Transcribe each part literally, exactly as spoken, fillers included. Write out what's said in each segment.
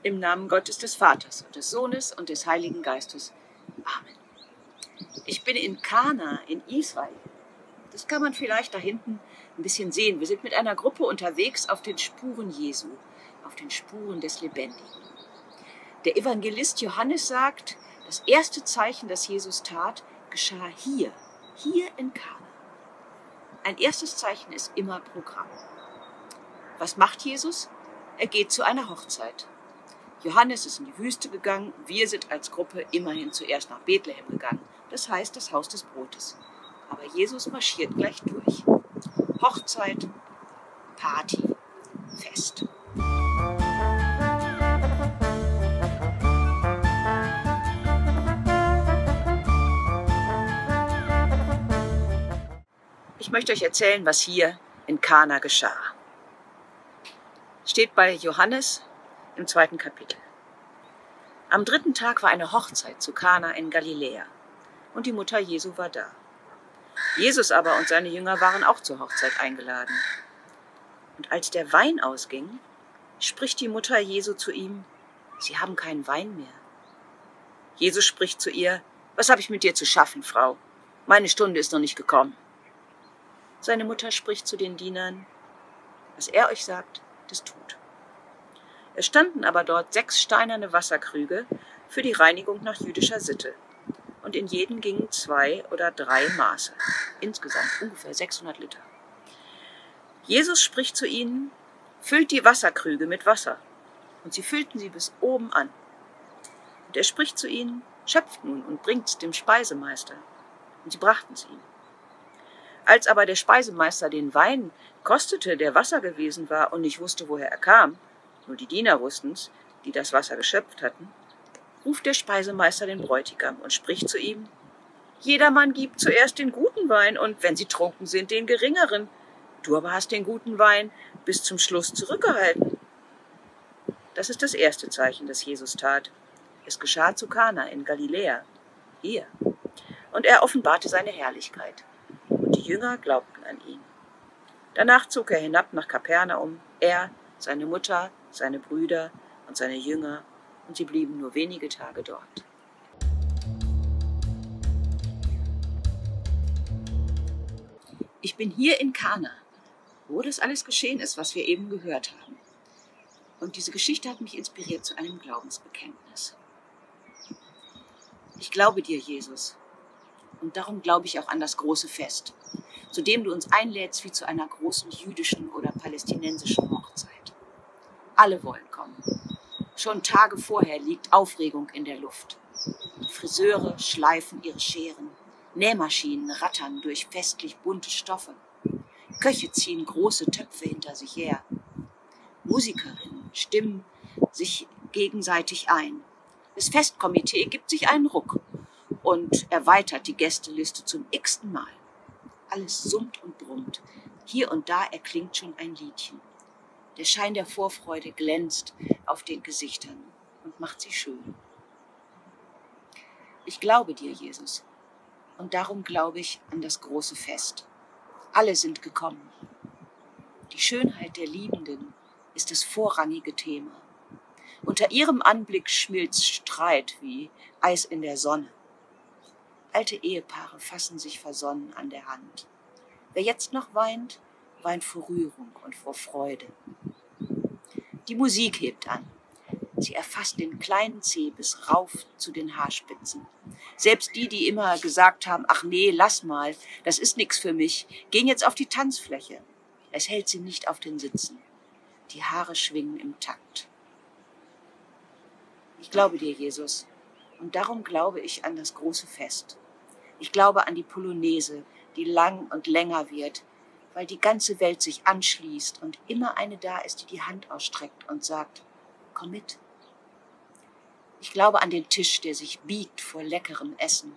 Im Namen Gottes des Vaters und des Sohnes und des Heiligen Geistes. Amen. Ich bin in Kana in Israel. Das kann man vielleicht da hinten ein bisschen sehen. Wir sind mit einer Gruppe unterwegs auf den Spuren Jesu, auf den Spuren des Lebendigen. Der Evangelist Johannes sagt, das erste Zeichen, das Jesus tat, geschah hier, hier in Kana. Ein erstes Zeichen ist immer Programm. Was macht Jesus? Er geht zu einer Hochzeit. Johannes ist in die Wüste gegangen, wir sind als Gruppe immerhin zuerst nach Bethlehem gegangen, das heißt das Haus des Brotes. Aber Jesus marschiert gleich durch. Hochzeit, Party, Fest. Ich möchte euch erzählen, was hier in Kana geschah. Steht bei Johannes im zweiten Kapitel. Am dritten Tag war eine Hochzeit zu Kana in Galiläa und die Mutter Jesu war da. Jesus aber und seine Jünger waren auch zur Hochzeit eingeladen. Und als der Wein ausging, spricht die Mutter Jesu zu ihm, Sie haben keinen Wein mehr. Jesus spricht zu ihr, was habe ich mit dir zu schaffen, Frau? Meine Stunde ist noch nicht gekommen. Seine Mutter spricht zu den Dienern, was er euch sagt, das tut. Es standen aber dort sechs steinerne Wasserkrüge für die Reinigung nach jüdischer Sitte. Und in jeden gingen zwei oder drei Maße, insgesamt ungefähr sechshundert Liter. Jesus spricht zu ihnen, füllt die Wasserkrüge mit Wasser. Und sie füllten sie bis oben an. Und er spricht zu ihnen, schöpft nun und bringt's dem Speisemeister. Und sie brachten's ihm. Als aber der Speisemeister den Wein kostete, der Wasser gewesen war und nicht wusste, woher er kam, nur die Diener wussten's, die das Wasser geschöpft hatten, ruft der Speisemeister den Bräutigam und spricht zu ihm, jedermann gibt zuerst den guten Wein und, wenn sie trunken sind, den geringeren. Du aber hast den guten Wein bis zum Schluss zurückgehalten. Das ist das erste Zeichen, das Jesus tat. Es geschah zu Kana in Galiläa, hier. Und er offenbarte seine Herrlichkeit. Und die Jünger glaubten an ihn. Danach zog er hinab nach Kapernaum, er, seine Mutter, seine Brüder und seine Jünger, und sie blieben nur wenige Tage dort. Ich bin hier in Kana, wo das alles geschehen ist, was wir eben gehört haben. Und diese Geschichte hat mich inspiriert zu einem Glaubensbekenntnis. Ich glaube dir, Jesus, und darum glaube ich auch an das große Fest, zu dem du uns einlädst wie zu einer großen jüdischen oder palästinensischen Hochzeit. Alle wollen kommen. Schon Tage vorher liegt Aufregung in der Luft. Friseure schleifen ihre Scheren, Nähmaschinen rattern durch festlich bunte Stoffe. Köche ziehen große Töpfe hinter sich her. Musikerinnen stimmen sich gegenseitig ein. Das Festkomitee gibt sich einen Ruck und erweitert die Gästeliste zum x-ten Mal. Alles summt und brummt. Hier und da erklingt schon ein Liedchen. Der Schein der Vorfreude glänzt auf den Gesichtern und macht sie schön. Ich glaube dir, Jesus, und darum glaube ich an das große Fest. Alle sind gekommen. Die Schönheit der Liebenden ist das vorrangige Thema. Unter ihrem Anblick schmilzt Streit wie Eis in der Sonne. Alte Ehepaare fassen sich versonnen an der Hand. Wer jetzt noch weint, weint vor Rührung und vor Freude. Die Musik hebt an. Sie erfasst den kleinen Zeh bis rauf zu den Haarspitzen. Selbst die, die immer gesagt haben, ach nee, lass mal, das ist nix für mich, gehen jetzt auf die Tanzfläche. Es hält sie nicht auf den Sitzen. Die Haare schwingen im Takt. Ich glaube dir, Jesus, und darum glaube ich an das große Fest. Ich glaube an die Polonaise, die lang und länger wird, weil die ganze Welt sich anschließt und immer eine da ist, die die Hand ausstreckt und sagt, komm mit. Ich glaube an den Tisch, der sich biegt vor leckerem Essen.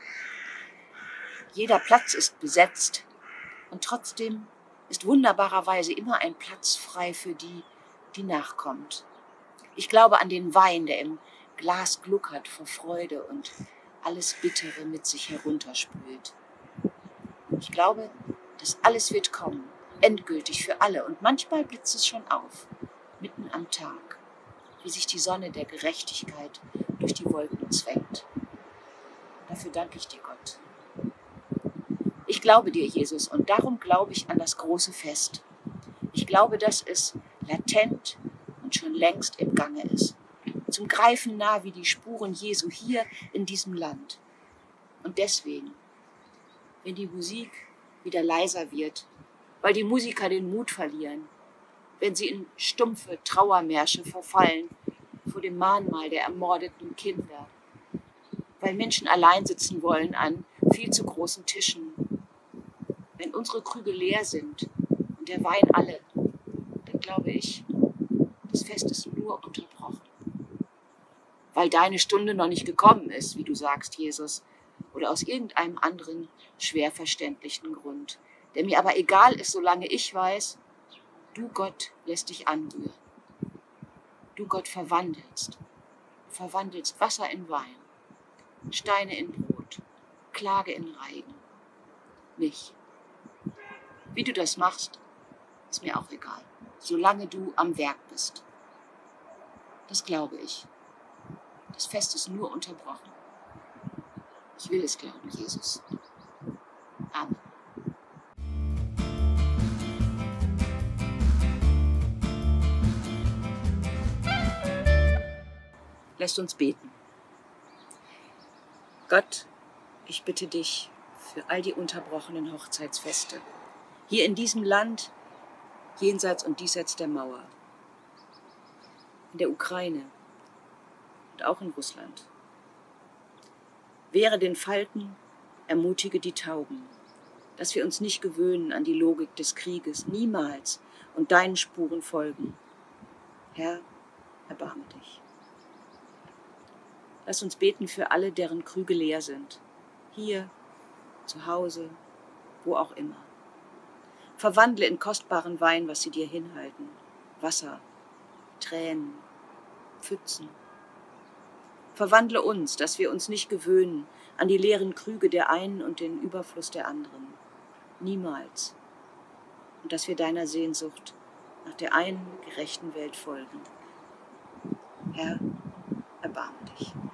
Jeder Platz ist besetzt und trotzdem ist wunderbarerweise immer ein Platz frei für die, die nachkommt. Ich glaube an den Wein, der im Glas gluckert vor Freude und alles Bittere mit sich herunterspült. Ich glaube, dass alles wird kommen, endgültig für alle. Und manchmal blitzt es schon auf, mitten am Tag. wie sich die Sonne der Gerechtigkeit durch die Wolken zwängt. Dafür danke ich dir, Gott. Ich glaube dir, Jesus, und darum glaube ich an das große Fest. Ich glaube, dass es latent und schon längst im Gange ist. Zum Greifen nah wie die Spuren Jesu hier in diesem Land. Und deswegen, wenn die Musik wieder leiser wird, weil die Musiker den Mut verlieren, wenn sie in stumpfe Trauermärsche verfallen vor dem Mahnmal der ermordeten Kinder, weil Menschen allein sitzen wollen an viel zu großen Tischen, wenn unsere Krüge leer sind und der Wein alle, dann glaube ich, das Fest ist nur unterbrochen. Weil deine Stunde noch nicht gekommen ist, wie du sagst, Jesus, oder aus irgendeinem anderen schwer verständlichen Grund, der mir aber egal ist, solange ich weiß, du Gott lässt dich anrühren. Du Gott verwandelst, verwandelst Wasser in Wein, Steine in Brot, Klage in Reigen, mich. Wie du das machst, ist mir auch egal, solange du am Werk bist. Das glaube ich. Das Fest ist nur unterbrochen. Ich will es glauben, Jesus. Amen. Lasst uns beten. Gott, ich bitte dich für all die unterbrochenen Hochzeitsfeste. Hier in diesem Land, jenseits und diesseits der Mauer. In der Ukraine und auch in Russland. Wehre den Falken, ermutige die Tauben, dass wir uns nicht gewöhnen an die Logik des Krieges, niemals, und deinen Spuren folgen. Herr, erbarme dich. Lass uns beten für alle, deren Krüge leer sind. Hier, zu Hause, wo auch immer. Verwandle in kostbaren Wein, was sie dir hinhalten. Wasser, Tränen, Pfützen. Verwandle uns, dass wir uns nicht gewöhnen an die leeren Krüge der einen und den Überfluss der anderen. Niemals. Und dass wir deiner Sehnsucht nach der einen gerechten Welt folgen. Herr, erbarme dich.